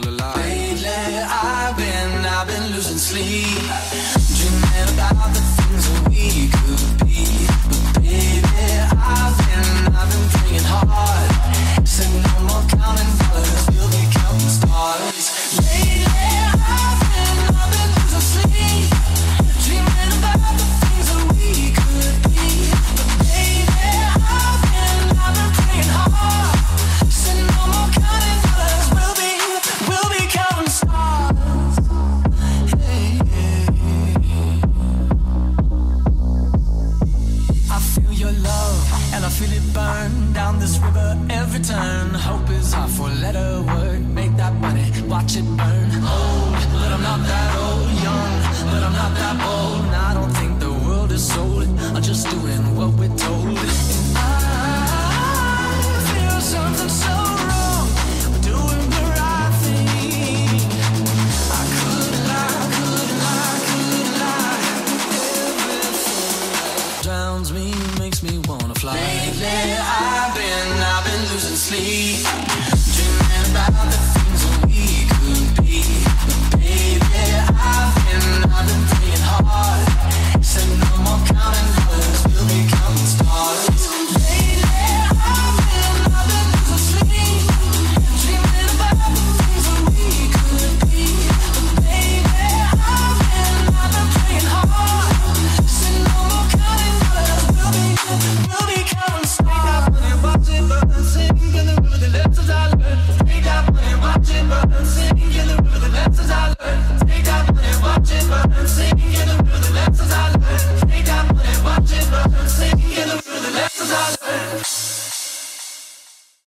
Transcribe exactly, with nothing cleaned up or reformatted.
feel alive. Lately I've been, I've been losing sleep, dreaming about the things that we could be. But baby, I've been, I've been praying hard. Said no more counting dollars, we'll be counting stars. Lately I've been, I've been losing sleep, dreaming about the things that we could be. But baby, I've been, I've been praying hard. Said no more counting dollars, we'll be, we'll be counting stars. Hey, hey. I feel your love and I feel it burn down this river every turn. Hope is our four-letter word. Make that money, watch it burn.